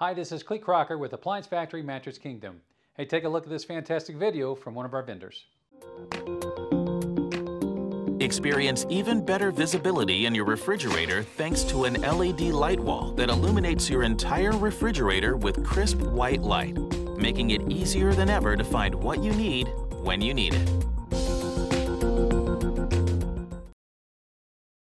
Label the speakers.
Speaker 1: Hi, this is Clee Crocker with Appliance Factory Mattress Kingdom. Hey, take a look at this fantastic video from one of our vendors.
Speaker 2: Experience even better visibility in your refrigerator thanks to an LED light wall that illuminates your entire refrigerator with crisp white light, making it easier than ever to find what you need when you need it.